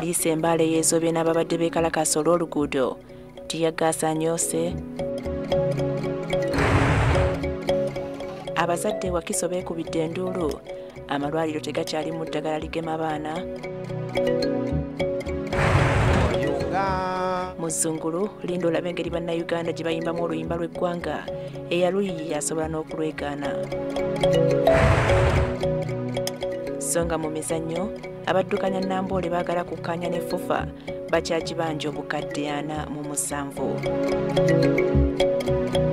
Poliisi Embaale yeezobye n'ababadde beekalakaasa olw'oluguudo. Tiyaggaasa anyoose. Abazadde Wakiso beekubidde enduulu. Amalwaliro tegakyalimu ddagala ligema baana. Mu Zzungulu, linda olabe engeri bannayuganda gye bayimbamu oluyimba lw'eggwanga. Eyaluyiye asobola n'okulwegaana. So nga mu mizannyo, abaddukanya Namboole baagala kukkaanya ne Fufa bakyagibanja obukadde 47.